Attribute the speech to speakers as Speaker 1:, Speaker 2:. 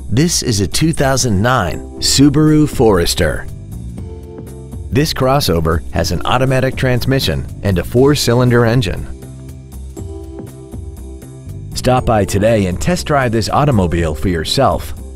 Speaker 1: This is a 2009 Subaru Forester. This crossover has an automatic transmission and a 4-cylinder engine. Stop by today and test drive this automobile for yourself.